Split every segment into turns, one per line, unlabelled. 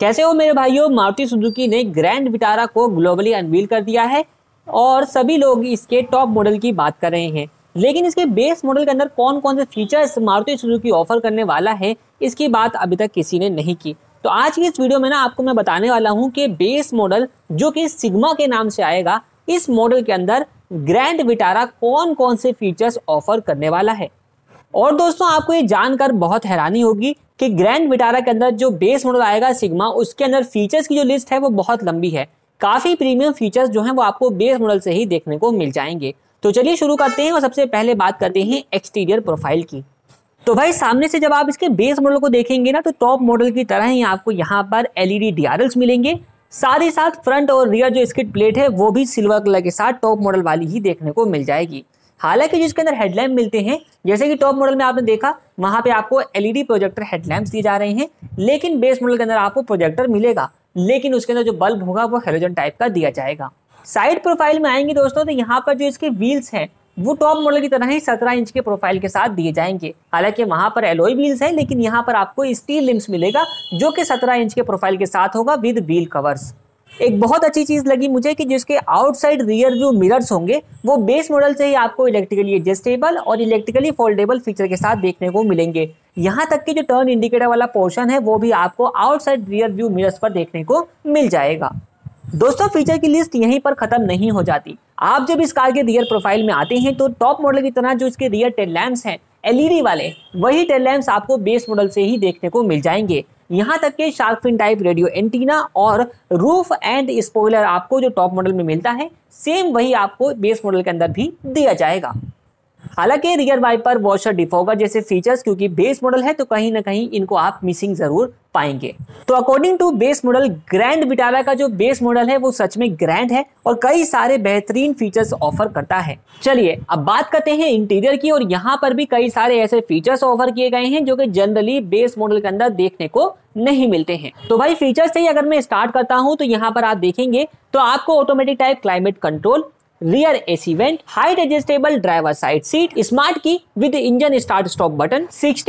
कैसे हो मेरे भाइयों। मारुति सुजुकी ने ग्रैंड विटारा को ग्लोबली अनवील कर दिया है और सभी लोग इसके टॉप मॉडल की बात कर रहे हैं, लेकिन इसके बेस मॉडल के अंदर कौन कौन से फीचर्स मारुति सुजुकी ऑफर करने वाला है इसकी बात अभी तक किसी ने नहीं की। तो आज की इस वीडियो में आपको मैं बताने वाला हूं कि बेस मॉडल जो कि सिग्मा के नाम से आएगा, इस मॉडल के अंदर ग्रैंड विटारा कौन कौन से फीचर्स ऑफर करने वाला है। और दोस्तों आपको ये जानकर बहुत हैरानी होगी कि ग्रैंड विटारा के अंदर जो बेस मॉडल आएगा सिग्मा, उसके अंदर फीचर्स की जो लिस्ट है वो बहुत लंबी है। काफी प्रीमियम फीचर्स जो हैं वो आपको बेस मॉडल से ही देखने को मिल जाएंगे। तो चलिए शुरू करते हैं और सबसे पहले बात करते हैं एक्सटीरियर प्रोफाइल की। तो भाई सामने से जब आप इसके बेस मॉडल को देखेंगे ना, तो टॉप मॉडल की तरह ही आपको यहाँ पर एलईडी डीआरएल्स मिलेंगे। साथ ही साथ फ्रंट और रियर जो स्किड प्लेट है वो भी सिल्वर कलर के साथ टॉप मॉडल वाली ही देखने को मिल जाएगी। हालांकि जिसके अंदर हेडलैम्प मिलते हैं, जैसे कि टॉप मॉडल में आपने देखा वहां पे आपको एलईडी प्रोजेक्टर हेडलैम्प्स दिए जा रहे हैं, लेकिन बेस मॉडल के अंदर आपको प्रोजेक्टर मिलेगा, लेकिन उसके अंदर जो बल्ब होगा वो हेलोजन टाइप का दिया जाएगा। साइड प्रोफाइल में आएंगे दोस्तों, तो यहाँ पर जो इसके व्हील्स हैं वो टॉप मॉडल की तरह ही 17 इंच के प्रोफाइल के साथ दिए जाएंगे। हालांकि वहां पर एलॉय व्हील्स है, लेकिन यहाँ पर आपको स्टील लिम्स मिलेगा जो कि 17 इंच के प्रोफाइल के साथ होगा विद व्हील कवर्स। एक बहुत अच्छी चीज लगी मुझे कि जिसके आउटसाइड रियर व्यू मिरर्स होंगे वो बेस मॉडल से ही आपको इलेक्ट्रिकली एडजस्टेबल और इलेक्ट्रिकली फोल्डेबल फीचर के साथ देखने को मिलेंगे। यहाँ तक कि जो टर्न इंडिकेटर वाला पोर्शन है वो भी आपको आउटसाइड रियर व्यू मिरर्स पर देखने को मिल जाएगा। दोस्तों फीचर की लिस्ट यहीं पर खत्म नहीं हो जाती। आप जब इस कार के रियर प्रोफाइल में आते हैं तो टॉप मॉडल की तरह जो इसके रियर टेल लैंप्स हैं एलईडी वाले, वही टेल लैंप्स आपको बेस मॉडल से ही देखने को मिल जाएंगे। यहाँ तक कि shark fin type radio antenna और रूफ एंड स्पॉइलर आपको जो टॉप मॉडल में मिलता है, सेम वही आपको बेस मॉडल के अंदर भी दिया जाएगा। हालांकि रियर वाइपर, वॉशर, डिफॉगर जैसे फीचर्स क्योंकि बेस मॉडल है तो कहीं ना कहीं इनको आप मिसिंग जरूर पाएंगे। तो according to base model, Grand Vitara का जो बेस मॉडल है वो सच में ग्रैंड है और कई सारे बेहतरीन फीचर्स ऑफर करता है। चलिए अब बात करते हैं इंटीरियर की, और यहाँ पर भी कई सारे ऐसे फीचर्स ऑफर किए गए हैं जो कि जनरली बेस मॉडल के अंदर देखने को नहीं मिलते हैं। तो भाई फीचर्स से ही अगर मैं स्टार्ट करता हूं तो यहाँ पर आप देखेंगे तो आपको automatic type climate control, rear AC vent, height adjustable driver side seat, smart key with engine start stop button,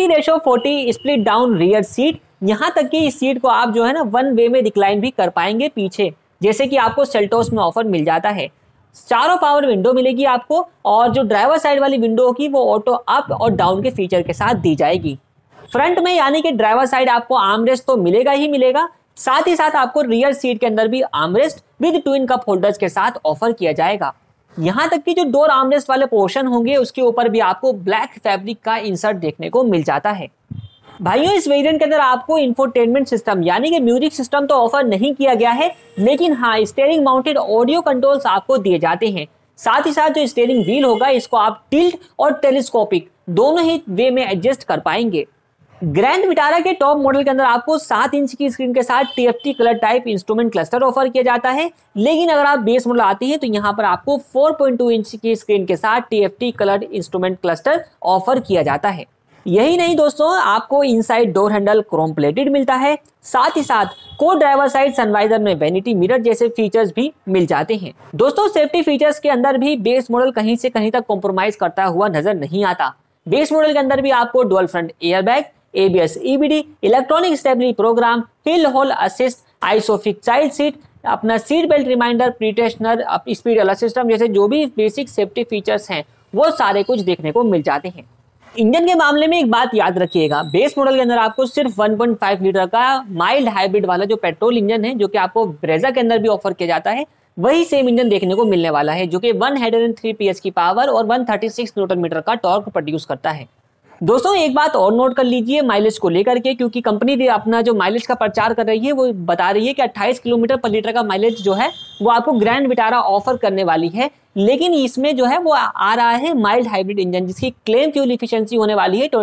60:40 split down rear seat. यहाँ तक कि इस सीट को आप जो है ना वन वे में रिक्लाइन भी कर पाएंगे पीछे, जैसे कि आपको सेल्टोस में ऑफर मिल जाता है। चारों पावर विंडो मिलेगी आपको, और जो ड्राइवर साइड वाली विंडो होगी वो ऑटो अप और डाउन के फीचर के साथ दी जाएगी। फ्रंट में यानी कि ड्राइवर साइड आपको आर्मरेस्ट तो मिलेगा ही मिलेगा, साथ ही साथ आपको रियर सीट के अंदर भी armrest with twin cup holders के साथ ऑफर किया जाएगा। यहाँ तक कि जो डोर आर्मरेस्ट वाले पोर्शन होंगे उसके ऊपर भी आपको ब्लैक फैब्रिक का इंसर्ट देखने को मिल जाता है। भाइयों इस वेरिएंट के अंदर आपको इंफोटेनमेंट सिस्टम यानी कि म्यूजिक सिस्टम तो ऑफर नहीं किया गया है, लेकिन हाँ स्टीयरिंग माउंटेड ऑडियो कंट्रोल्स आपको दिए जाते हैं। साथ ही साथ जो स्टीयरिंग व्हील होगा इसको आप टिल्ट और टेलीस्कोपिक दोनों ही वे में एडजस्ट कर पाएंगे। ग्रैंड विटारा के टॉप मॉडल के अंदर आपको 7 इंच की स्क्रीन के साथ TFT colour type instrument cluster offer किया जाता है, लेकिन अगर आप बेस मॉडल आते हैं तो यहाँ पर आपको 4.2 इंच की स्क्रीन के साथ TFT colour instrument cluster offer किया जाता है। यही नहीं दोस्तों, आपको inside door handle chrome plated मिलता है, साथ ही साथ को ड्राइवर साइड सनवाइजर में वैनिटी मिरर जैसे फीचर्स भी मिल जाते हैं। दोस्तों सेफ्टी फीचर्स के अंदर भी बेस मॉडल कहीं से कहीं तक कॉम्प्रोमाइज करता हुआ नजर नहीं आता। बेस मॉडल के अंदर भी आपको dual front airbag, ABS EBD, electronic stability program, hill hold assist, ISOFIX child seat, अपना seat belt reminder, pretensioner, speed alert system जैसे जो भी बेसिक सेफ्टी फीचर्स हैं वो सारे कुछ देखने को मिल जाते हैं। इंजन के मामले में एक बात याद रखिएगा, बेस मॉडल के अंदर आपको सिर्फ 1.5 लीटर का माइल्ड हाइब्रिड वाला जो पेट्रोल इंजन है जो कि आपको ब्रेजा के अंदर भी ऑफर किया जाता है, वही सेम इंजन देखने को मिलने वाला है जो कि 103 PS की पावर और 136 न्यूटन मीटर का टॉर्क प्रोड्यूस करता है। दोस्तों एक बात और नोट कर लीजिए माइलेज को लेकर के, क्योंकि कंपनी अपना जो माइलेज का प्रचार कर रही है वो बता रही है कि 28 किलोमीटर पर लीटर का माइलेज जो है वो आपको ग्रैंड विटारा ऑफर करने वाली है, लेकिन इसमें जो है वो आ रहा है माइल्ड हाइब्रिड इंजन जिसकी क्लेम फ्यूल इफिशिएंसी होने वाली है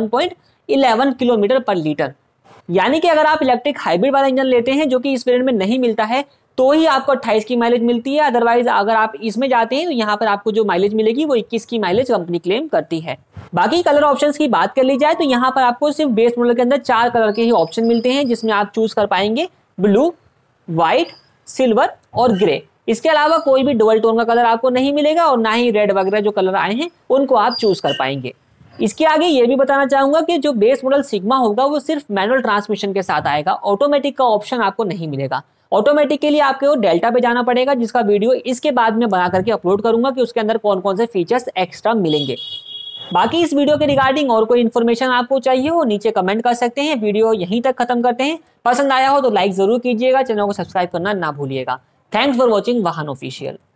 21.11 किलोमीटर पर लीटर। यानी कि अगर आप इलेक्ट्रिक हाइब्रिड वाला इंजन लेते हैं जो कि इस वेरिएंट में नहीं मिलता है तो ही आपको 28 की माइलेज मिलती है, अदरवाइज अगर आप इसमें जाते हैं तो यहाँ पर आपको जो माइलेज मिलेगी वो 21 की माइलेज कंपनी क्लेम करती है। बाकी कलर ऑप्शंस की बात कर ली जाए तो यहाँ पर आपको सिर्फ बेस मॉडल के अंदर 4 कलर के ही ऑप्शन मिलते हैं जिसमें आप चूज कर पाएंगे ब्लू, व्हाइट, सिल्वर और ग्रे। इसके अलावा कोई भी डुअल टोन का कलर आपको नहीं मिलेगा और ना ही रेड वगैरह जो कलर आए हैं उनको आप चूज कर पाएंगे। इसके आगे ये भी बताना चाहूंगा कि जो बेस मॉडल सिग्मा होगा वो सिर्फ मैनुअल ट्रांसमिशन के साथ आएगा, ऑटोमेटिक का ऑप्शन आपको नहीं मिलेगा। ऑटोमेटिक के लिए आपको डेल्टा पे जाना पड़ेगा, जिसका वीडियो इसके बाद में बना करके अपलोड करूंगा कि उसके अंदर कौन कौन से फीचर्स एक्स्ट्रा मिलेंगे। बाकी इस वीडियो के रिगार्डिंग और कोई इन्फॉर्मेशन आपको चाहिए हो नीचे कमेंट कर सकते हैं। वीडियो यहीं तक खत्म करते हैं। पसंद आया हो तो लाइक जरूर कीजिएगा, चैनल को सब्सक्राइब करना ना भूलिएगा। Thanks for watching Vahan official.